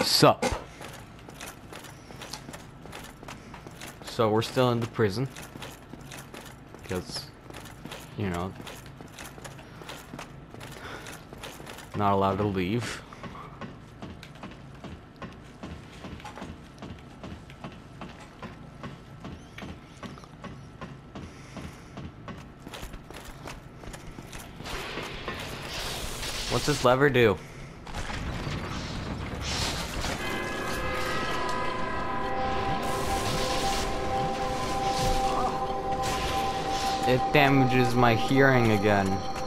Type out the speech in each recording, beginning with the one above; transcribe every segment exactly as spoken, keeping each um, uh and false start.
Sup? So we're still in the prison. Because, you know, not allowed to leave. What's this lever do? It damages my hearing again.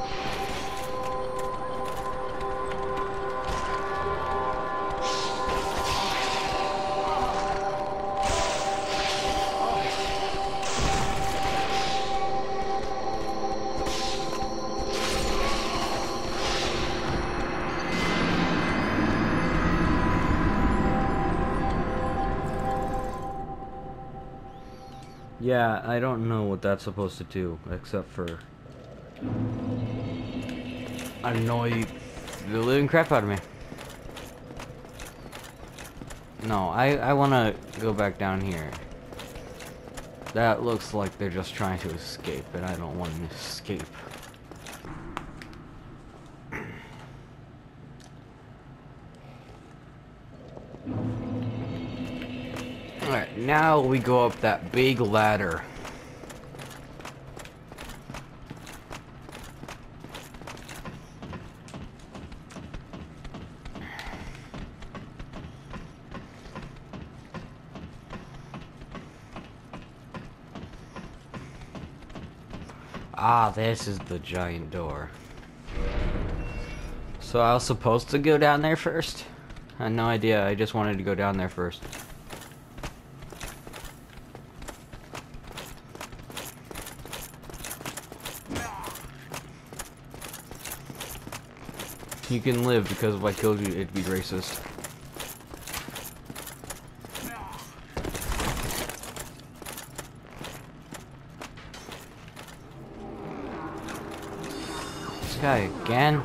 Yeah, I don't know what that's supposed to do, except for annoy the living crap out of me. No, I, I want to go back down here. That looks like they're just trying to escape, and I don't want to escape. Alright, now we go up that big ladder. Ah, this is the giant door. So I was supposed to go down there first? I had no idea, I just wanted to go down there first. You can live because if I killed you, it'd be racist. This guy again?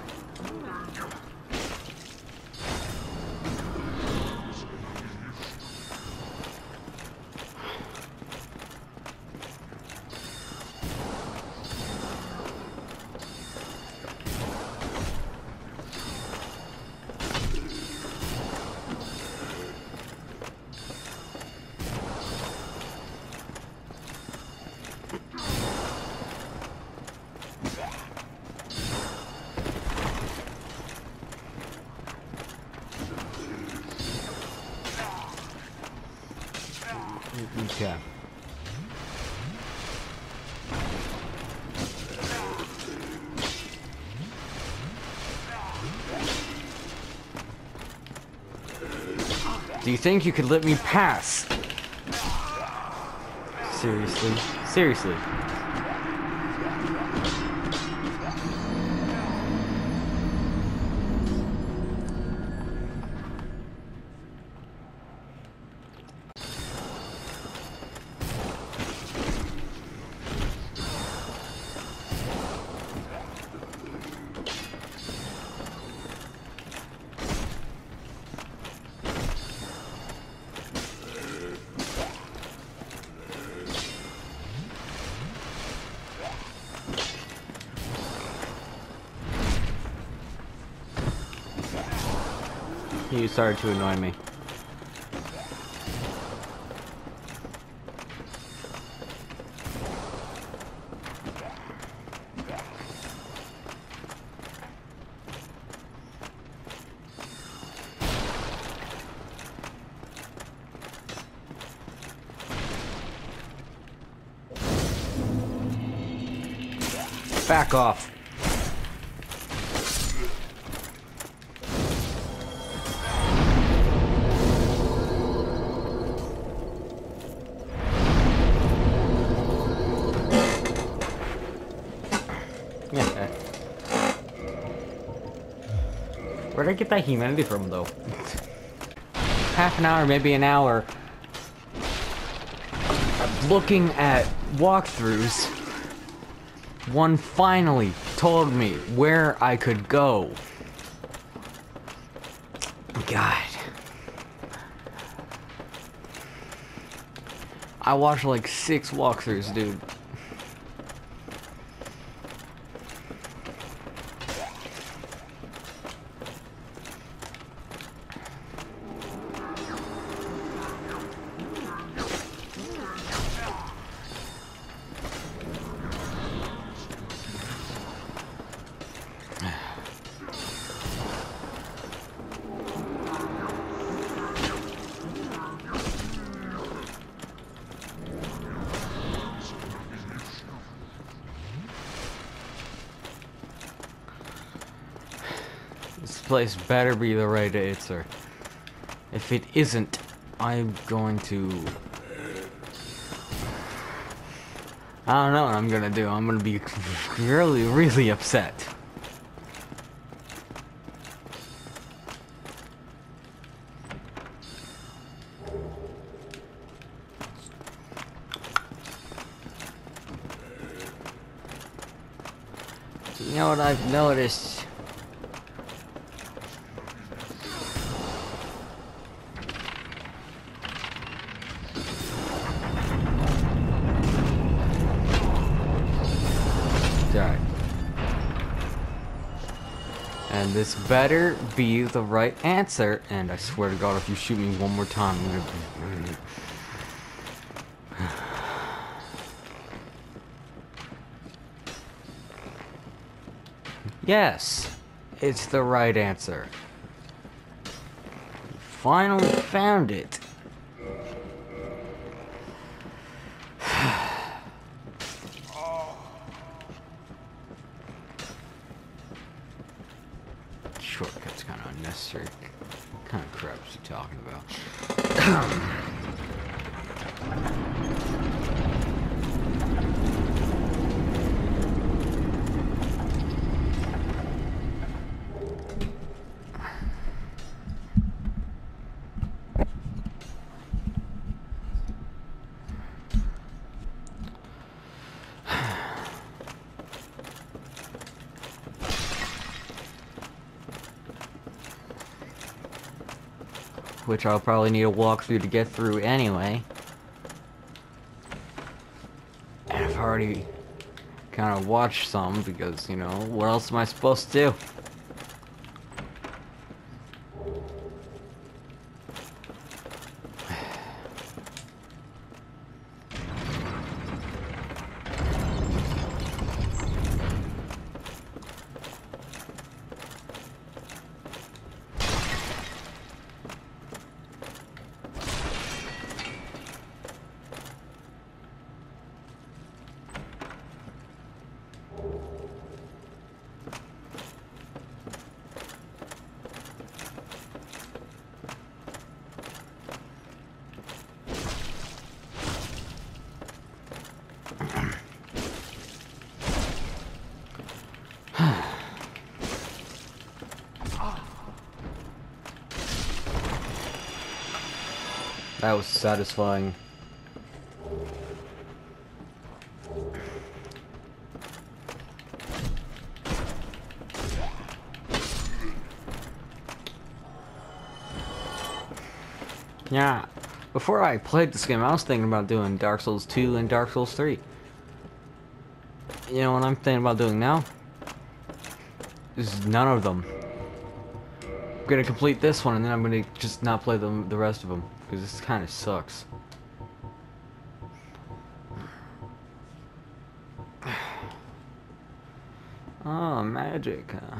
Okay. Do you think you could let me pass? Seriously? Seriously? You started to annoy me. Back off. Yeah. Where'd I get that humanity from, though? Half an hour, maybe an hour. Looking at walkthroughs, one finally told me where I could go. God. I watched like six walkthroughs, dude. This place better be the right answer. If it isn't, I'm going to... I don't know what I'm gonna do. I'm gonna be really, really upset. You know what I've noticed? Alright. And this better be the right answer. And I swear to God, if you shoot me one more time, I'm gonna be... Yes, it's the right answer. Finally found it. Shortcut's kind of unnecessary. What kind of crap is he talking about? Which I'll probably need a walkthrough to get through anyway. And I've already kind of watched some because, you know, what else am I supposed to do? That was satisfying. Yeah, before I played this game, I was thinking about doing Dark Souls two and Dark Souls three. You know what I'm thinking about doing now? Is none of them. I'm gonna complete this one and then I'm gonna just not play the, the rest of them. Because this kind of sucks. Oh, magic, huh?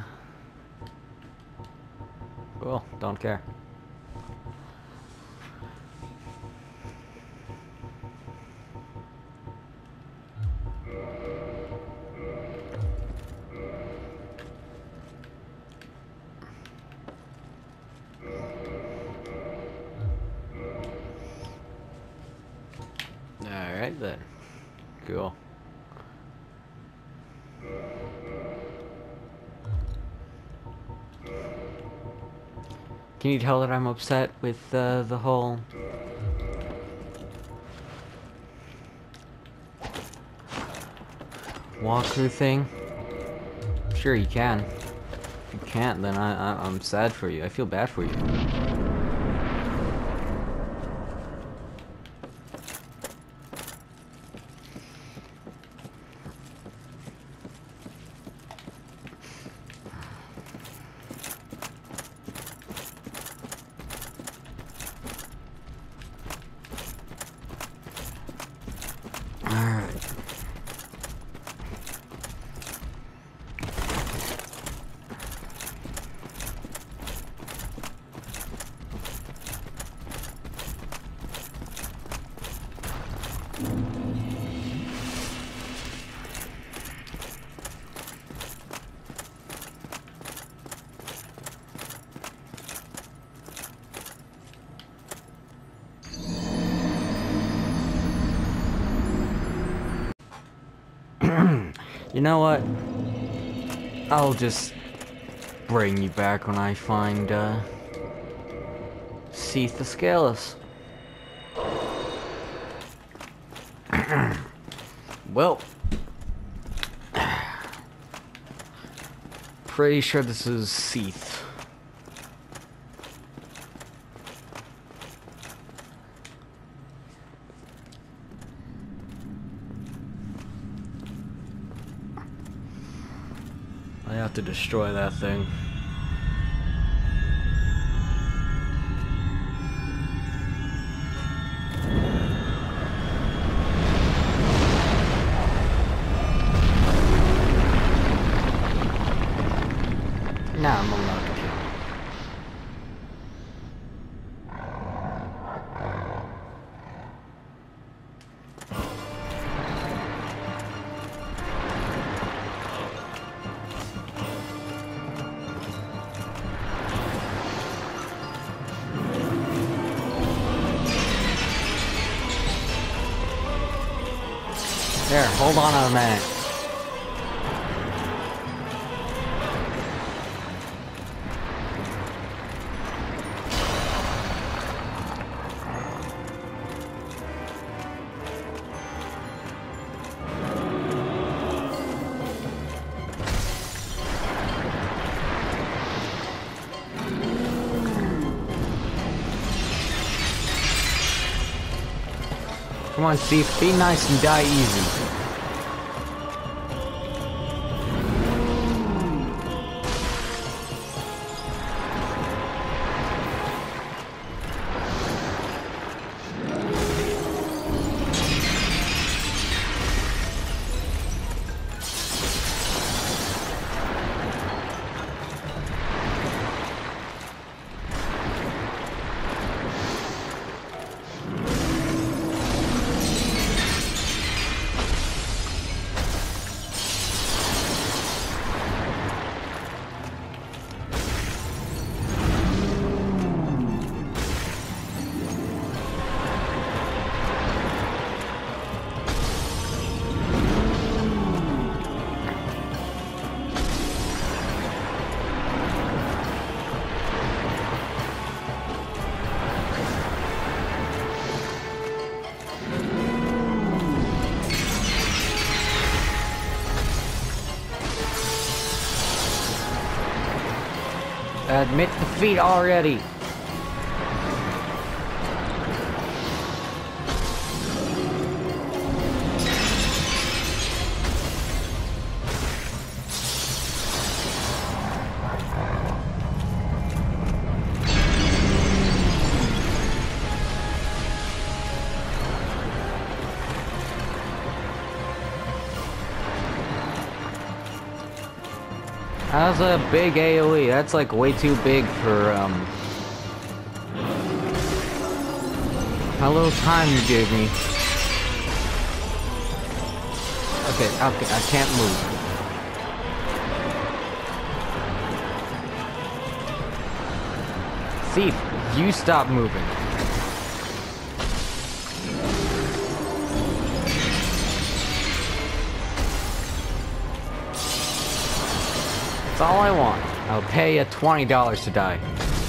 Cool, don't care. Alright then. Cool. Can you tell that I'm upset with uh, the whole... walkthrough thing? Sure you can. If you can't, then I, I, I'm sad for you. I feel bad for you. You know what? I'll just bring you back when I find, uh, Seath the Scaleless. Well, pretty sure this is Seath. I have to destroy that thing. Now I'm allowed to kill. There, hold on a minute. Come on, Steve, be nice and die easy. Admit defeat already. How's a big AoE? That's like way too big for um how little time you gave me. Okay, okay, I can't move. Seath, you stop moving. That's all I want. I'll pay you twenty dollars to die.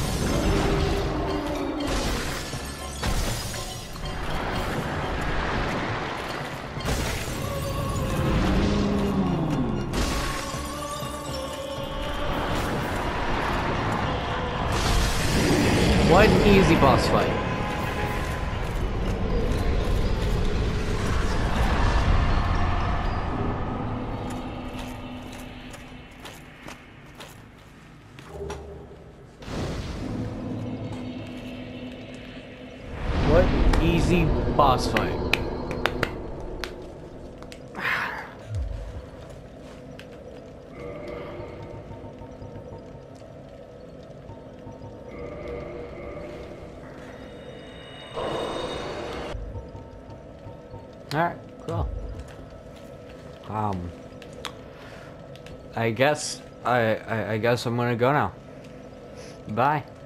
What an easy boss fight. What easy boss fight. Alright, cool. Um I guess I, I I guess I'm gonna go now. Bye.